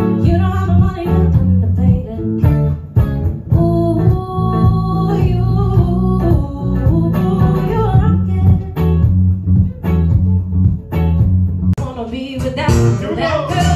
You don't have the money, you're underpaid. Ooh, you rockin'. Wanna be with that girl, yeah, that girl.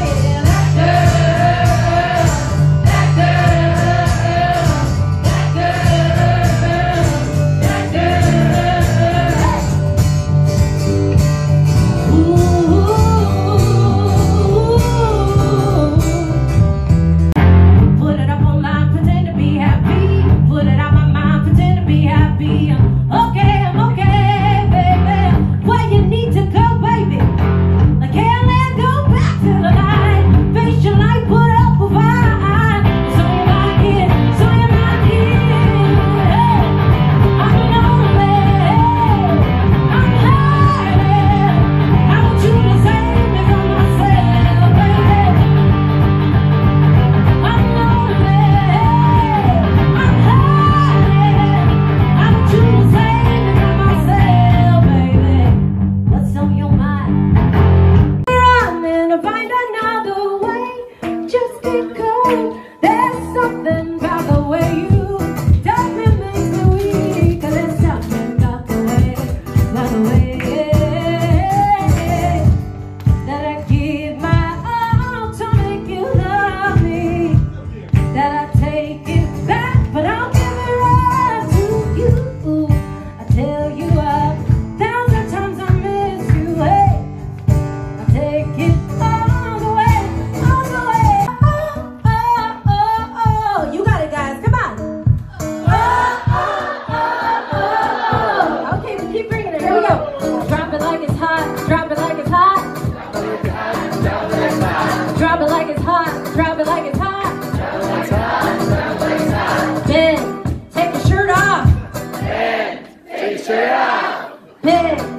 Drop it like it's hot. Ben, take your shirt off. Ben, take your shirt off. Ben.